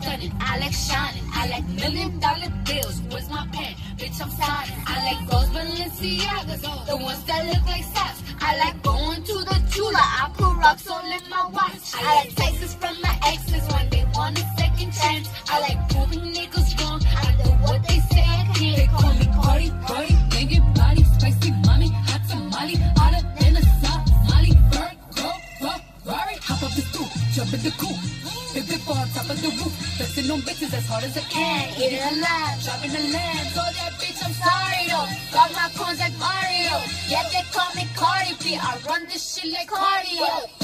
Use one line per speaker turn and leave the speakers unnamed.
stunning, I like shining. I like $1,000,000 bills. Where's my pen? Bitch, I'm signing. I like those Balenciagas, the ones that look like socks. I like going to the Chula. I put rocks all in my watch. I like texts from my exes when they want a second chance. I like proving niggas wrong. I do what they say I can't. They call me Cardi, Cardi, banging body, spicy mommy, hot tamale, hotter than a Somali. Bird, go, Rari, hop up the stoop, jump in the coop. Big dip on top of the roof, flexing on bitches as hard as I can. Eating a lamb, dropping a lamb. So that bitch, I'm sorry though. Got my coins like Mario. Yeah, they call me Cardi B. I run this shit like cardio.